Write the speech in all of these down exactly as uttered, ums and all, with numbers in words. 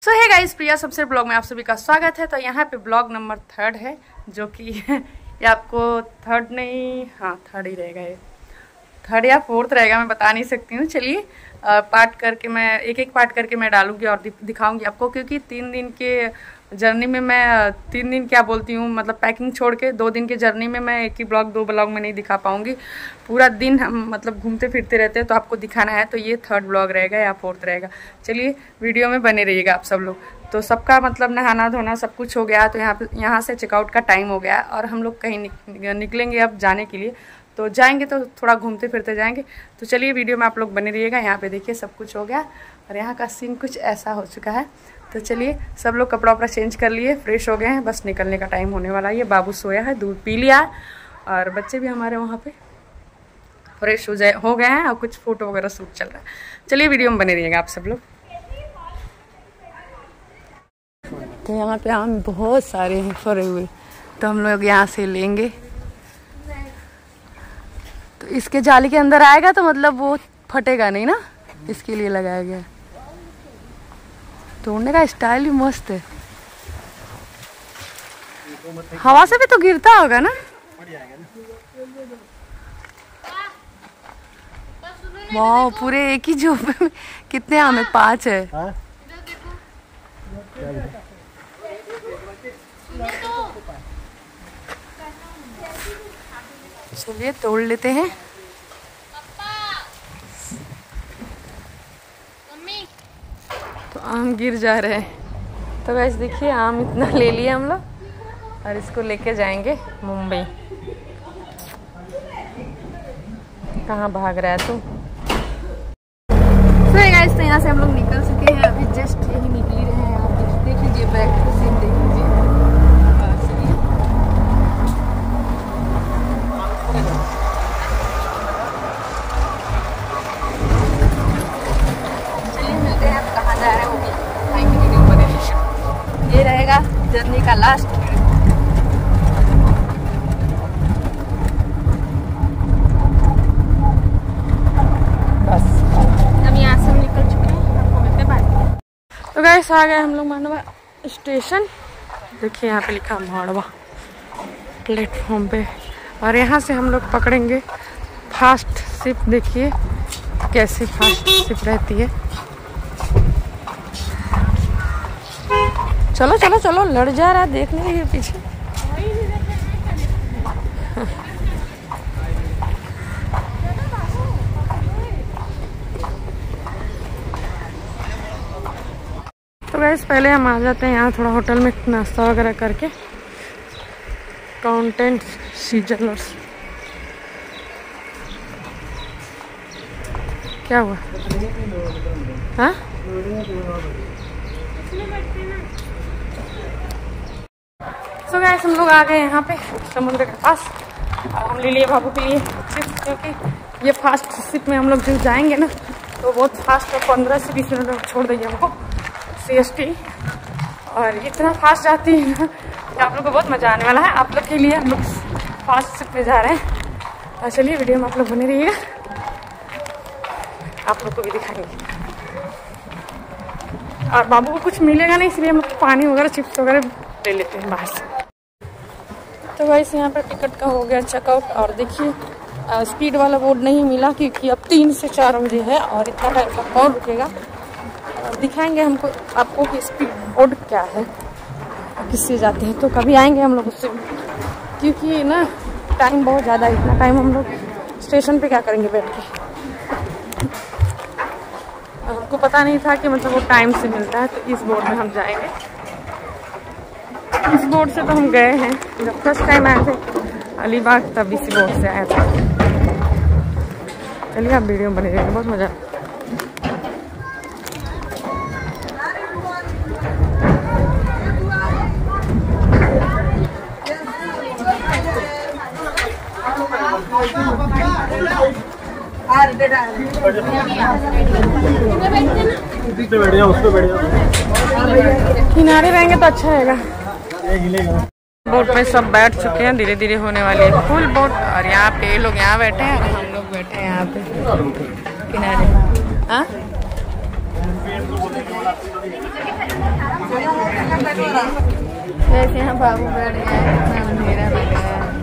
सो है गाइस, प्रिया सबसे ब्लॉग में आप सभी का स्वागत है। तो यहाँ पे ब्लॉग नंबर थर्ड है, जो कि ये आपको थर्ड नहीं, हाँ थर्ड ही रहेगा, ये थर्ड या फोर्थ रहेगा, मैं बता नहीं सकती हूँ। चलिए पार्ट करके मैं एक एक पार्ट करके मैं डालूंगी और दिखाऊंगी आपको, क्योंकि तीन दिन के जर्नी में मैं तीन दिन क्या बोलती हूँ, मतलब पैकिंग छोड़ के दो दिन के जर्नी में मैं एक ही ब्लॉग दो ब्लॉग में नहीं दिखा पाऊंगी। पूरा दिन हम मतलब घूमते फिरते रहते हैं, तो आपको दिखाना है। तो ये थर्ड ब्लॉग रहेगा या फोर्थ रहेगा। चलिए वीडियो में बने रहिएगा आप सब लोग। तो सबका मतलब नहाना धोना सब कुछ हो गया, तो यहाँ पे यहाँ से चेकआउट का टाइम हो गया और हम लोग कहीं निकलेंगे अब जाने के लिए। तो जाएंगे तो थोड़ा घूमते फिरते जाएंगे। तो चलिए वीडियो में आप लोग बने रहिएगा। यहाँ पे देखिए सब कुछ हो गया और यहाँ का सीन कुछ ऐसा हो चुका है। तो चलिए सब लोग कपड़ा वपड़ा चेंज कर लिए, फ्रेश हो गए हैं, बस निकलने का टाइम होने वाला है। ये बाबू सोया है, दूध पी लिया और बच्चे भी हमारे वहाँ पे फ्रेश हो जाए हो गए हैं और कुछ फोटो वगैरह शूट चल रहा है। चलिए वीडियो में बने रहिएगा आप सब लोग। तो यहाँ पे आम बहुत सारे हैं फरे हुए, तो हम लोग यहाँ से लेंगे। तो इसके जाली के अंदर आएगा तो मतलब वो फटेगा नहीं ना, इसके लिए लगाया गया है। तोड़ने का स्टाइल भी मस्त है, हवा से भी तो गिरता होगा ना। वाह, पूरे एक ही झोपे में कितने आम है? पांच है। चलिए तोड़ लेते हैं। तो आम गिर जा रहे हैं। तो गाइस देखिए, आम इतना ले लिए हम लोग और इसको लेके जाएंगे मुंबई। कहाँ भाग रहा है तू? तो गाइस, तो यहाँ से हम लोग निकल चुके हैं, अभी जस्ट यही निकल रहे हैं। आप देख लीजिए, बैक सीन देख लीजिए। ये रहेगा जर्नी का लास्ट वीडियो। बस हम यहाँ से निकल चुके हैं, आपको मिलते हैं बाद। तो गाइस आ गए हम लोग मांडवा स्टेशन। देखिए यहाँ पे लिखा मांडवा प्लेटफॉर्म पे, और यहाँ से हम लोग पकड़ेंगे फास्ट शिप। देखिए कैसे फास्ट शिप रहती है। चलो चलो चलो, लड़ जा रहा है, देख लीजिए पीछे। तो गाइस पहले हम आ जाते हैं यहाँ थोड़ा होटल में नाश्ता वगैरह करके। काउंटेंट सीजलर्स, क्या हुआ? हाँ तो गाइस हम लोग आ गए यहाँ पे समुद्र के पास, और हम ले लिए बाबू के लिए चिप्स, क्योंकि ये फास्ट शिप में हम लोग जो जाएंगे ना, तो बहुत फास्ट है। पंद्रह से बीस मिनट में छोड़ देंगे हमको सी एस टी, और इतना फास्ट जाती है ना कि आप लोग को बहुत मजा आने वाला है। आप लोग के लिए हम लोग फास्ट शिप में जा रहे हैं। और चलिए वीडियो में आप लोग बने रहिएगा, आप लोग को भी दिखाएंगे। और बाबू को कुछ मिलेगा नहीं, इसलिए हम पानी वगैरह चिप्स वगैरह ले लेते हैं बाहर से। तो वैसे यहाँ पर टिकट का हो गया चेकआउट, और देखिए स्पीड वाला बोर्ड नहीं मिला, क्योंकि अब तीन से चार बजे है और इतना टाइम तक कौन रुकेगा। और दिखाएंगे हमको आपको कि स्पीड बोर्ड क्या है, किससे जाते हैं। तो कभी आएंगे हम लोग उससे, क्योंकि ना टाइम बहुत ज़्यादा है। इतना टाइम हम लोग स्टेशन पे क्या करेंगे बैठ के? हमको पता नहीं था कि मतलब वो टाइम से मिलता है। तो इस बोर्ड में हम जाएंगे। इस बोर्ड से तो हम गए हैं, जब फर्स्ट टाइम आए थे अलीबाग, तब इसी बोर्ड से आया था। चलिए आप वीडियो में बने रहिए, बहुत मजा। किनारे रहेंगे तो अच्छा रहेगा। बोट में सब बैठ चुके हैं, धीरे धीरे होने वाली है फुल बोट। और यहाँ पे ये लोग यहाँ बैठे हैं और हम लोग बैठे हैं यहाँ पे किनारे। हाँ वैसे यहाँ बाबू बैठ गया है, अंधेरा लग रहा है।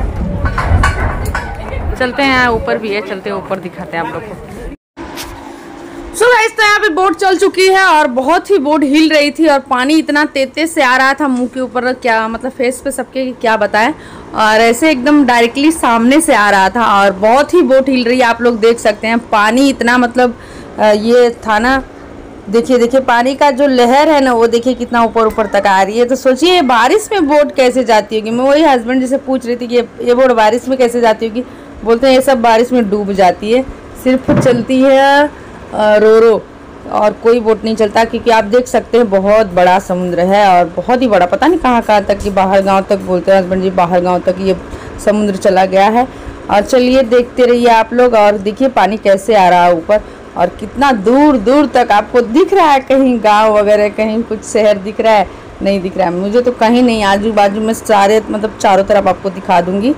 चलते हैं, यहाँ ऊपर भी है, चलते हैं ऊपर दिखाते हैं आप लोग को। सो गाइस, तो यहाँ पे बोट चल चुकी है और बहुत ही बोट हिल रही थी और पानी इतना तेज तेज से आ रहा था मुंह के ऊपर, क्या मतलब फेस पे सबके क्या बताएं, और ऐसे एकदम डायरेक्टली सामने से आ रहा था और बहुत ही बोट हिल रही है। आप लोग देख सकते हैं पानी इतना मतलब ये था ना, देखिए देखिए पानी का जो लहर है ना वो देखिए कितना ऊपर ऊपर तक आ रही है। तो सोचिए बारिश में बोट कैसे जाती होगी। मैं वही हस्बैंड जी से पूछ रही थी कि ये बोट बारिश में कैसे जाती होगी। बोलते हैं ये सब बारिश में डूब जाती है, सिर्फ चलती है रो रो और कोई बोट नहीं चलता, क्योंकि आप देख सकते हैं बहुत बड़ा समुद्र है और बहुत ही बड़ा, पता नहीं कहाँ कहाँ तक, कि बाहर गांव तक बोलते हैं हस्बैंड जी, बाहर गांव तक ये समुद्र चला गया है। और चलिए देखते रहिए आप लोग और देखिए पानी कैसे आ रहा है ऊपर और कितना दूर दूर तक आपको दिख रहा है। कहीं गांव वगैरह, कहीं कुछ शहर दिख रहा है, नहीं दिख रहा है मुझे तो कहीं नहीं। आजू बाजू में सारे मतलब चारों तरफ आपको दिखा दूंगी,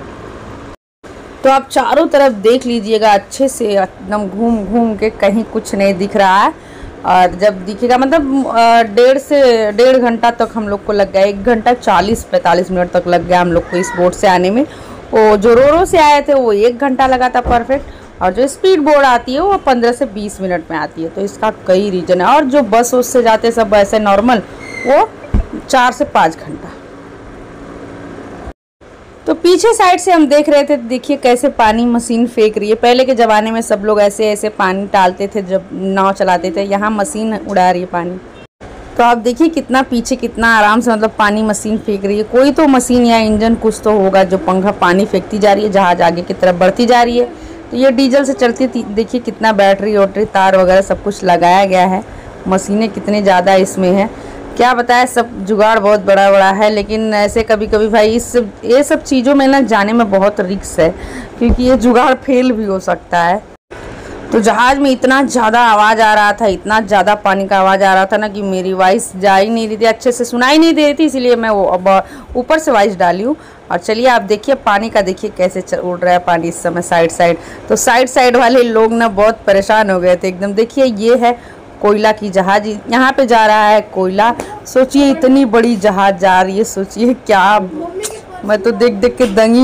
तो आप चारों तरफ देख लीजिएगा अच्छे से, एकदम घूम घूम के, कहीं कुछ नहीं दिख रहा है। और जब दिखेगा मतलब डेढ़ से डेढ़ घंटा तक हम लोग को लग गया, एक घंटा चालीस पैंतालीस मिनट तक लग गया हम लोग को इस बोट से आने में। वो जो रोरो से आए थे वो एक घंटा लगा था परफेक्ट, और जो स्पीड बोट आती है वो पंद्रह से बीस मिनट में आती है। तो इसका कई रीज़न है। और जो बस उस से जाते सब ऐसे नॉर्मल, वो चार से पाँच घंटा। तो पीछे साइड से हम देख रहे थे, देखिए कैसे पानी मशीन फेंक रही है। पहले के ज़माने में सब लोग ऐसे ऐसे पानी डालते थे जब नाव चलाते थे, यहाँ मशीन उड़ा रही है पानी। तो आप देखिए कितना पीछे कितना आराम से मतलब पानी मशीन फेंक रही है। कोई तो मशीन या इंजन कुछ तो होगा जो पंखा पानी फेंकती जा रही है, जहाज आगे की तरफ बढ़ती जा रही है। तो ये डीजल से चलती थी। देखिए कितना बैटरी वोटरी तार वगैरह सब कुछ लगाया गया है, मशीनें कितनी ज़्यादा इसमें है, क्या बताया। सब जुगाड़ बहुत बड़ा बड़ा है, लेकिन ऐसे कभी कभी भाई इस ये सब चीज़ों में ना जाने में बहुत रिस्क है, क्योंकि ये जुगाड़ फेल भी हो सकता है। तो जहाज़ में इतना ज़्यादा आवाज़ आ रहा था, इतना ज़्यादा पानी का आवाज़ आ रहा था ना कि मेरी वॉइस जा ही नहीं रही थी, अच्छे से सुनाई नहीं दे रही थी, इसीलिए मैं वो अब ऊपर से वॉइस डाली हूँ। और चलिए आप देखिए पानी का, देखिए कैसे उड़ रहा है पानी इस समय साइड साइड। तो साइड साइड वाले लोग ना बहुत परेशान हो गए थे एकदम। देखिए ये है कोयला की जहाज, यहाँ पे जा रहा है कोयला। सोचिए इतनी बड़ी जहाज जा रही है, सोचिए क्या, मैं तो देख देख के दंगी।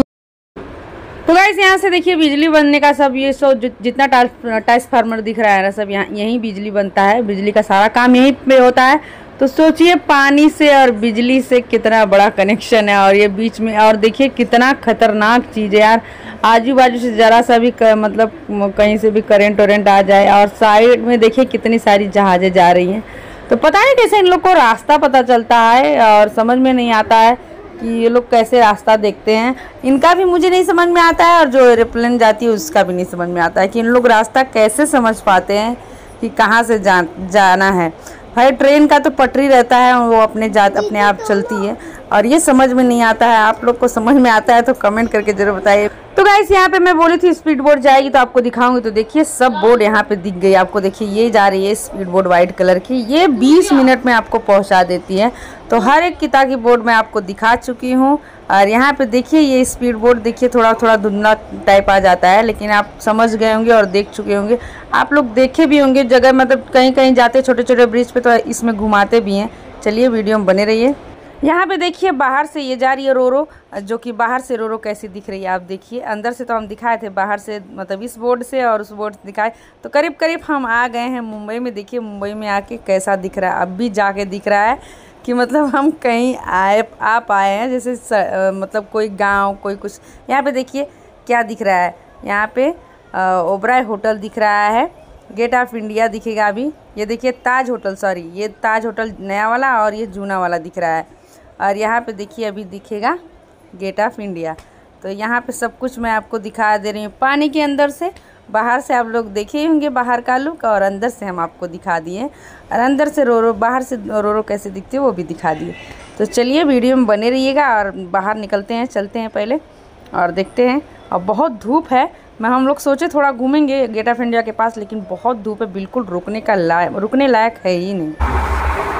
तो गाइस यहाँ से देखिए बिजली बनने का सब ये सो जितना ट्रांसफार्मर दिख रहा है ना, सब यहाँ यहीं बिजली बनता है, बिजली का सारा काम यहीं पे होता है। तो सोचिए पानी से और बिजली से कितना बड़ा कनेक्शन है, और ये बीच में, और देखिए कितना खतरनाक चीज़ है यार। आजू बाजू से ज़रा सा भी कर, मतलब कहीं से भी करंट वरेंट आ जाए। और साइड में देखिए कितनी सारी जहाज़ें जा रही हैं। तो पता नहीं कैसे इन लोग को रास्ता पता चलता है, और समझ में नहीं आता है कि ये लोग कैसे रास्ता देखते हैं। इनका भी मुझे नहीं समझ में आता है, और जो एरोप्लेन जाती है उसका भी नहीं समझ में आता है कि इन लोग रास्ता कैसे समझ पाते हैं कि कहाँ से जा, जाना है। भाई ट्रेन का तो पटरी रहता है, वो अपने जात अपने आप चलती है, और ये समझ में नहीं आता है। आप लोग को समझ में आता है तो कमेंट करके जरूर बताइए। तो गाइस यहाँ पे मैं बोली थी स्पीड बोट जाएगी तो आपको दिखाऊंगी। तो देखिए सब बोट यहाँ पे दिख गई आपको। देखिए ये जा रही है स्पीड बोट वाइट कलर की, ये बीस मिनट में आपको पहुँचा देती है। तो हर एक किता की बोट मैं आपको दिखा चुकी हूँ। और यहाँ पे देखिए ये स्पीड बोट, देखिए थोड़ा थोड़ा धुंधला टाइप आ जाता है, लेकिन आप समझ गए होंगे और देख चुके होंगे। आप लोग देखे भी होंगे जगह, मतलब कहीं कहीं जाते छोटे छोटे ब्रिज पे तो इसमें घुमाते भी हैं। चलिए वीडियो में बने रहिए। यहाँ पे देखिए बाहर से ये जा रही है रोरो, जो कि बाहर से रोरो कैसी दिख रही है आप देखिए। अंदर से तो हम दिखाए थे, बाहर से मतलब इस बोर्ड से और उस बोर्ड से दिखाए। तो करीब करीब हम आ गए हैं मुंबई में। देखिए मुंबई में आके कैसा दिख रहा है, अब भी जाके दिख रहा है कि मतलब हम कहीं आए आ पाए हैं, जैसे स, आ, मतलब कोई गांव कोई कुछ। यहाँ पे देखिए क्या दिख रहा है, यहाँ पे ओबराय होटल दिख रहा है, गेट ऑफ इंडिया दिखेगा अभी। ये देखिए ताज होटल, सॉरी ये ताज होटल नया वाला और ये जूना वाला दिख रहा है। और यहाँ पे देखिए अभी दिखेगा गेट ऑफ इंडिया। तो यहाँ पे सब कुछ मैं आपको दिखा दे रही हूँ पानी के अंदर से। बाहर से आप लोग देखे होंगे बाहर का लुक, और अंदर से हम आपको दिखा दिए। और अंदर से रोरो, बाहर से रोरो कैसे दिखती है वो भी दिखा दिए। तो चलिए वीडियो में बने रहिएगा, और बाहर निकलते हैं, चलते हैं पहले और देखते हैं। और बहुत धूप है, मैं हम लोग सोचे थोड़ा घूमेंगे गेट ऑफ इंडिया के पास, लेकिन बहुत धूप है, बिल्कुल रुकने का लायक रुकने लायक है ही नहीं।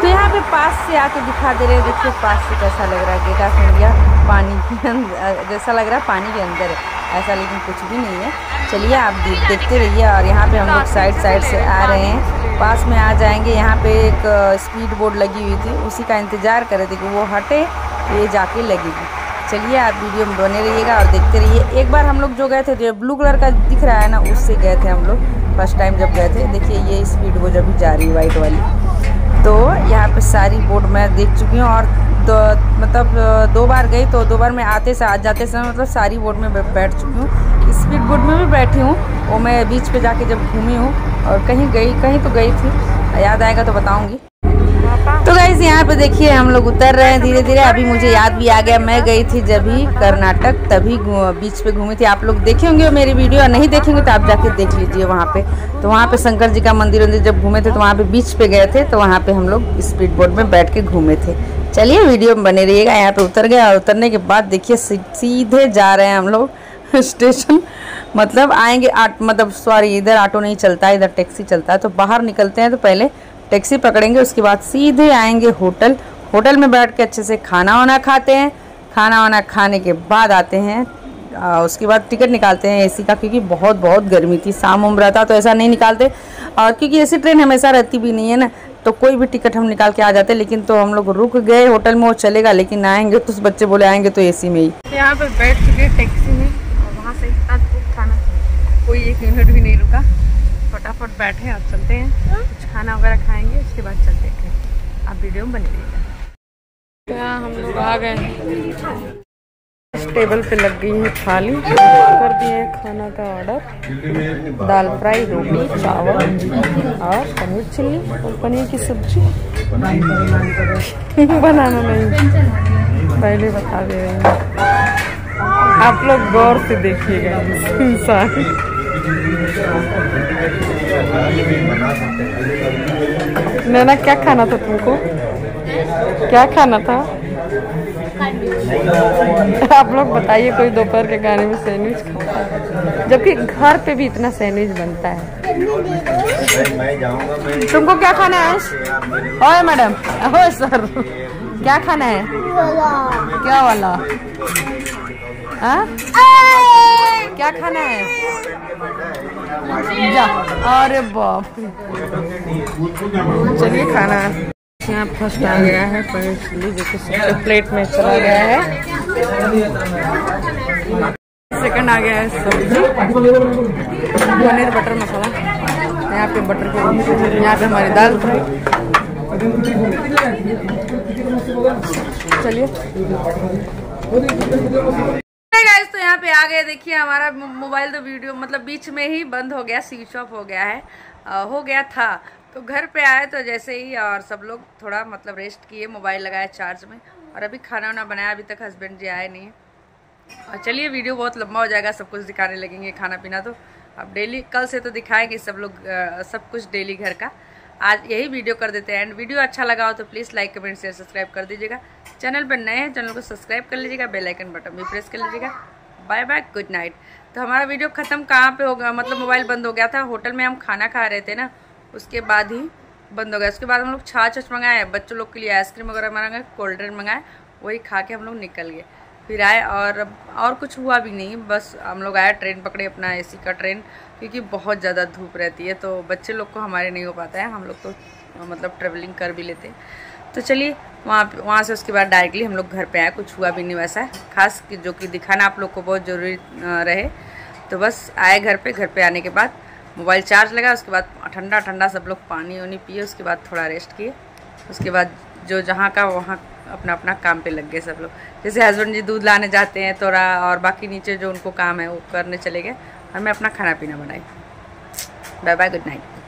तो यहाँ पे पास से आके दिखा दे रहे हैं, देखिए पास से कैसा लग रहा है। गेट ऑफ इंडिया पानी के अंदर जैसा लग रहा है, पानी के अंदर है ऐसा, लेकिन कुछ भी नहीं है। चलिए आप देखते रहिए। और यहाँ पे हम लोग साइड साइड से आ रहे हैं, पास में आ जाएंगे। यहाँ पे एक स्पीड बोर्ड लगी हुई थी, उसी का इंतज़ार कर रहे थे कि वो हटे ये जाके लगेगी। चलिए आप वीडियो में बने रहिएगा और देखते रहिए। एक बार हम लोग जो गए थे, जो ब्लू कलर का दिख रहा है ना, उससे गए थे हम लोग फर्स्ट टाइम जब गए थे। देखिए ये स्पीड बोर्ड अभी जा रही है वाइट वाली। तो यहाँ पे सारी बोर्ड मैं देख चुकी हूँ और दो, मतलब दो बार गई, तो दो बार मैं आते से आ जाते समय मतलब सारी बोर्ड में बैठ चुकी हूँ। स्पीड बोर्ड में भी बैठी हूँ, वो मैं बीच पे जाके जब घूमी हूँ। और कहीं गई कहीं तो गई थी, याद आएगा तो बताऊँगी। तो गाइस यहाँ पे देखिए हम लोग उतर रहे हैं धीरे धीरे। अभी मुझे याद भी आ गया, मैं गई थी जब भी कर्नाटक, तभी बीच पे घूमी थी। आप लोग देखे होंगे मेरी वीडियो, और नहीं देखेंगे तो आप जाके देख लीजिए वहाँ पे। तो वहाँ पे शंकर जी का मंदिर वंदिर जब घूमे थे, तो वहाँ पे बीच पे गए थे, तो वहाँ पे हम लोग स्पीड बोट में बैठ के घूमे थे। चलिए वीडियो में बने रहिएगा। यहाँ पे उतर गए और उतरने के बाद देखिए सीधे जा रहे हैं हम लोग स्टेशन। मतलब आएंगे आट मतलब सॉरी इधर ऑटो नहीं चलता है, इधर टैक्सी चलता है। तो बाहर निकलते हैं तो पहले टैक्सी पकड़ेंगे, उसके बाद सीधे आएंगे होटल। होटल में बैठ के अच्छे से खाना वाना खाते हैं। खाना वाना खाने के बाद आते हैं, आ, उसके बाद टिकट निकालते हैं एसी का, क्योंकि बहुत बहुत गर्मी थी, शाम उम्र था तो ऐसा नहीं निकालते। और क्योंकि एसी ट्रेन हमेशा रहती भी नहीं है ना, तो कोई भी टिकट हम निकाल के आ जाते। लेकिन तो हम लोग रुक गए होटल में, वो चलेगा, लेकिन आएंगे तो बच्चे बोले आएंगे तो एसी में ही। यहाँ पर बैठ चुके टैक्सी में और वहाँ से इतना धूप था ना, कोई एक मिनट भी नहीं रुका। फटाफट बैठे और चलते हैं, कुछ खाना वगैरह खाएंगे, उसके बाद चलते हैं। आप वीडियो में बने रहिएगा। तो यहाँ हम लोग आ गए हैं, इस टेबल पे लग गई है थाली, कर दिए हैं खाना का ऑर्डर। दाल फ्राई, रोटी, चावल और पनीर चिल्ली और पनीर की सब्जी। बनाना नहीं, पहले बता दे रही हूँ, आप लोग गौर से देखिएगा। इंसान नैना क्या खाना था तुमको, क्या खाना था? आप लोग बताइए, कोई दोपहर के खाने में सैंडविच खाता है, जबकि घर पे भी इतना सैंडविच बनता है। तुमको क्या खाना है? ओए मैडम, ओए सर, क्या खाना है? क्या वाला? हाँ? क्या खाना है? जा, अरे बाप, चलिए खाना। यहाँ फर्स्ट आ गया है पनीर चिल्ली, जो कि सबके प्लेट में चला गया है। सेकंड आ गया है सब्जी, पनीर बटर मसाला। यहाँ पे बटर को, यहाँ पे हमारी दाल फ्राई। चलिए गाइस, तो यहाँ पे आ गए। देखिए हमारा मोबाइल तो वीडियो मतलब बीच में ही बंद हो गया, स्विच ऑफ हो गया है, आ, हो गया था। तो घर पे आए तो जैसे ही, और सब लोग थोड़ा मतलब रेस्ट किए, मोबाइल लगाया चार्ज में, और अभी खाना वाना बनाया। अभी तक हस्बैंड जी आए नहीं है। और चलिए वीडियो बहुत लंबा हो जाएगा, सब कुछ दिखाने लगेंगे खाना पीना। तो अब डेली कल से तो दिखाएंगे सब लोग सब कुछ डेली घर का। आज यही वीडियो कर देते हैं एंड। वीडियो अच्छा लगा हो तो please like comment share subscribe कर दीजिएगा। चैनल पर नए हैं, चैनल को सब्सक्राइब कर लीजिएगा, बेल आइकन बटन भी प्रेस कर लीजिएगा। Bye bye, good night. तो हमारा वीडियो ख़त्म कहाँ पे होगा, मतलब मोबाइल बंद हो गया था, होटल में हम खाना खा रहे थे ना, उसके बाद ही बंद हो गया। उसके बाद हम लोग छाछ छाछ मंगाए, बच्चों लोग के लिए आइसक्रीम वगैरह मंगाए, कोल्ड ड्रिंक मंगाए, वही खा के हम लोग निकल गए। फिर आए और और कुछ हुआ भी नहीं, बस हम लोग आए, ट्रेन पकड़े अपना एसी का ट्रेन, क्योंकि बहुत ज़्यादा धूप रहती है। तो बच्चे लोग को हमारे नहीं हो पाता है, हम लोग तो मतलब ट्रेवलिंग कर भी लेते हैं। तो चलिए वहाँ वहाँ से उसके बाद डायरेक्टली हम लोग घर पे आए। कुछ हुआ भी नहीं वैसा खास, जो कि दिखाना आप लोग को बहुत ज़रूरी रहे। तो बस आए घर पे। घर पे आने के बाद मोबाइल चार्ज लगा, उसके बाद ठंडा ठंडा सब लोग पानी वानी पिए, उसके बाद थोड़ा रेस्ट किए। उसके बाद जो जहाँ का वहाँ अपना अपना काम पे लग गए सब लोग। जैसे हस्बैंड जी दूध लाने जाते हैं थोड़ा, और बाकी नीचे जो उनको काम है वो करने चले गए, और मैं अपना खाना पीना बनाई। Bye bye, good night.